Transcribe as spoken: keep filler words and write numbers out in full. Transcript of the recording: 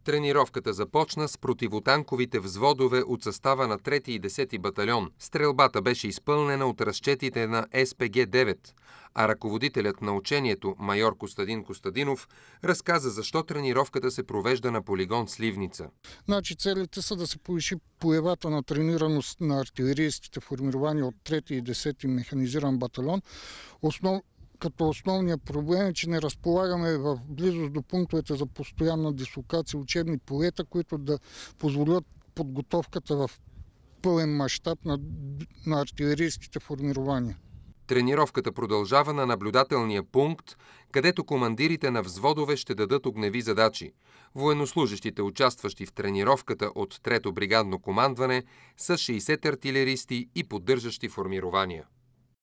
Тренировката започна с противотанковите взводове от състава на трети и десети батальон. Стрелбата беше изпълнена от разчетите на Ес Пе Ге девет, а ръководителят на учението, майор Костадин Костадинов, разказа защо тренировката се провежда на полигон Сливница. Значи целите са да се повиши боевата на тренираност на артилерийските формирования от трети и десети механизиран батальон. Основ... Като основният проблем е, че не разполагаме в близост до пунктовете за постоянна дислокация учебни полета, които да позволят подготовката в пълен мащаб на, на артилерийските формирования. Тренировката продължава на наблюдателния пункт, където командирите на взводове ще дадат огневи задачи. Военнослужещите, участващи в тренировката от трето бригадно командване, са шейсет артилеристи и поддържащи формирования.